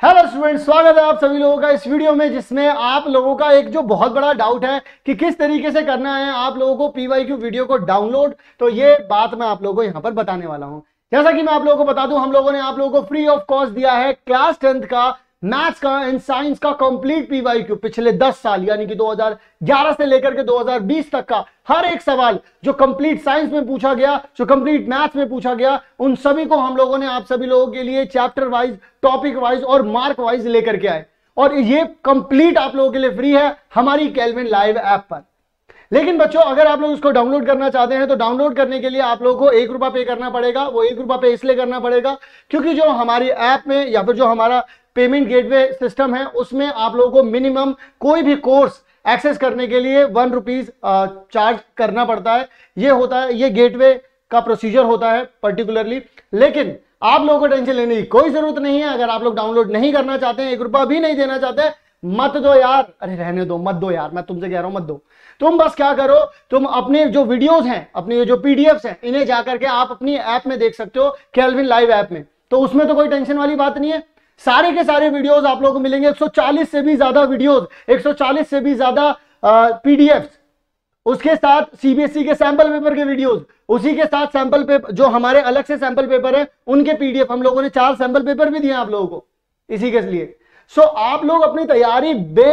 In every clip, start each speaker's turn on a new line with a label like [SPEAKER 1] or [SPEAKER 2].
[SPEAKER 1] Hello student, स्वागत है आप सभी लोगों का इस वीडियो में, जिसमें आप लोगों का एक जो बहुत बड़ा डाउट है कि किस तरीके से करना है आप लोगों को पीवाईक्यू वीडियो को डाउनलोड। तो ये बात मैं आप लोगों को यहां पर बताने वाला हूं। जैसा कि मैं आप लोगों को बता दूं, हम लोगों ने आप लोगों को फ्री ऑफ कॉस्ट दिया है क्लास 10th का मैथ्स का एंड साइंस का कंप्लीट पीवाईक्यू। पिछले 10 साल यानी कि 2011 से लेकर के 2020 तक का हर एक सवाल जो कंप्लीट साइंस में पूछा गया, जो कंप्लीट मैथ्स में पूछा गया, उन सभी को हम लोगों ने आप सभी लोगों के लिए चैप्टर वाइज, टॉपिक वाइज और मार्क वाइज लेकर के आए। और ये कंप्लीट आप लोगों के लिए फ्री है हमारी केल्विन लाइव ऐप पर। लेकिन बच्चों, अगर आप लोग इसको डाउनलोड करना चाहते हैं तो डाउनलोड करने के लिए आप लोगों को ₹1 पे करना पड़ेगा। वो ₹1 पे इसलिए करना पड़ेगा क्योंकि जो हमारी ऐप में या फिर जो हमारा पेमेंट गेटवे सिस्टम है उसमें आप लोगों को मिनिमम कोई भी कोर्स एक्सेस करने के लिए ₹1 चार्ज करना पड़ता है। ये होता है, ये गेटवे का प्रोसीजर होता है पर्टिकुलरली। लेकिन आप लोगों को टेंशन लेने की कोई जरूरत नहीं है। अगर आप लोग डाउनलोड नहीं करना चाहते हैं, ₹1 भी नहीं देना चाहते, मत दो यार, अरे रहने दो, मत दो यार, मैं तुमसे कह रहा हूं मत दो। तुम बस क्या करो, तुम अपने जो वीडियोस हैं, अपने जो पीडीएफ्स हैं, इन्हें जाकर के आप अपनी ऐप में देख सकते हो, केल्विन लाइव ऐप में। तो उसमें तो कोई टेंशन वाली बात नहीं है। सारे के सारे वीडियोस आप लोगों को मिलेंगे, 140 से भी ज्यादा वीडियोस, 140 से भी ज्यादा पीडीएफ्स, उसके साथ सीबीएसई के सैंपल पेपर के वीडियोस, उसी के साथ सैंपल पेपर जो हमारे अलग से सैंपल पेपर है उनके पीडीएफ। हम लोगों ने 4 सैंपल पेपर भी दिए आप लोगों को इसी के लिए। सो आप लोग अपनी तैयारी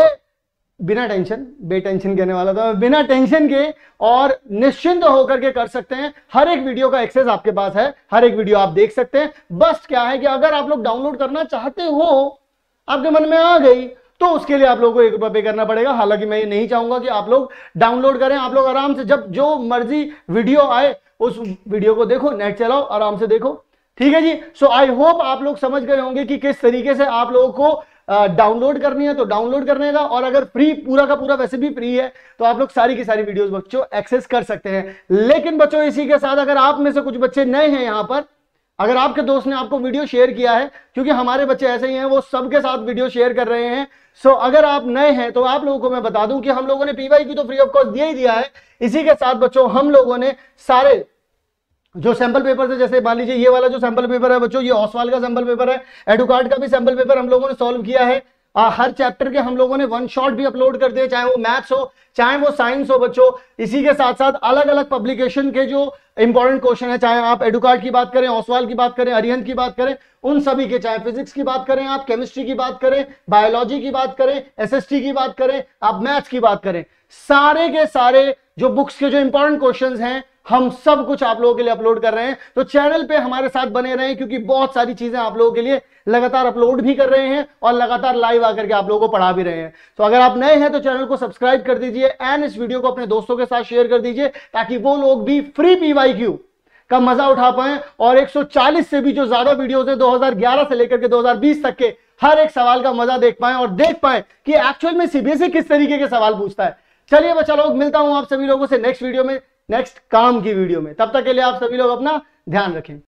[SPEAKER 1] बिना टेंशन कहने वाला था, बिना टेंशन के और निश्चिंत होकर के कर सकते हैं। हर एक वीडियो का एक्सेस आपके पास है, हर एक वीडियो आप देख सकते हैं। बस क्या है कि अगर आप लोग डाउनलोड करना चाहते हो, आपके मन में आ गई, तो उसके लिए आप लोगों को ₹1 पे करना पड़ेगा। हालांकि मैं ये नहीं चाहूंगा कि आप लोग डाउनलोड करें। आप लोग आराम से जब जो मर्जी वीडियो आए उस वीडियो को देखो, नेट चलाओ, आराम से देखो, ठीक है जी। सो आई होप आप लोग समझ गए होंगे कि किस तरीके से आप लोगों को डाउनलोड करनी है। तो डाउनलोड करने का, और अगर फ्री पूरा का पूरा वैसे भी फ्री है, तो आप लोग सारी की सारी वीडियोस बच्चों एक्सेस कर सकते हैं। लेकिन बच्चों, इसी के साथ अगर आप में से कुछ बच्चे नए हैं यहां पर, अगर आपके दोस्त ने आपको वीडियो शेयर किया है, क्योंकि हमारे बच्चे ऐसे ही हैं, वो सबके साथ वीडियो शेयर कर रहे हैं। सो अगर आप नए हैं तो आप लोगों को मैं बता दूं कि हम लोगों ने पीवाईक्यू तो फ्री ऑफ कॉस्ट दिया ही दिया है। इसी के साथ बच्चों हम लोगों ने सारे जो सैंपल पेपर है, जैसे मान लीजिए ये वाला जो सैंपल पेपर है बच्चों, ये ओसवाल का सैंपल पेपर है, एडुकार्ड का भी सैंपल पेपर हम लोगों ने सॉल्व किया है। हर चैप्टर के हम लोगों ने 1 शॉट भी अपलोड कर दिए, चाहे वो मैथ्स हो चाहे वो साइंस हो बच्चों। इसी के साथ साथ अलग अलग पब्लिकेशन के जो इंपॉर्टेंट क्वेश्चन है, चाहे आप एडुकार्ड की बात करें, ओसवाल की बात करें, अरिहंत की बात करें, उन सभी के, चाहे फिजिक्स की बात करें, आप केमिस्ट्री की बात करें, बायोलॉजी की बात करें, एसएसटी की बात करें, आप मैथ्स की बात करें, सारे के सारे जो बुक्स के जो इंपॉर्टेंट क्वेश्चंस हैं, हम सब कुछ आप लोगों के लिए अपलोड कर रहे हैं। तो चैनल पे हमारे साथ बने रहें, क्योंकि बहुत सारी चीजें आप लोगों के लिए लगातार अपलोड भी कर रहे हैं और लगातार लाइव आकर के आप लोगों को पढ़ा भी रहे हैं। तो अगर आप नए हैं तो चैनल को सब्सक्राइब कर दीजिए एंड इस वीडियो को अपने दोस्तों के साथ शेयर कर दीजिए, ताकि वो लोग भी फ्री पीवाईक्यू का मजा उठा पाए और 140 से भी जो ज्यादा वीडियोस हैं 2011 से लेकर के 2020 तक के हर एक सवाल का मजा देख पाए और देख पाए कि एक्चुअल में सीबीएसई किस तरीके के सवाल पूछता है। चलिए बच्चा लोग, मिलता हूं आप सभी लोगों से नेक्स्ट वीडियो में, नेक्स्ट काम की वीडियो में। तब तक के लिए आप सभी लोग अपना ध्यान रखें।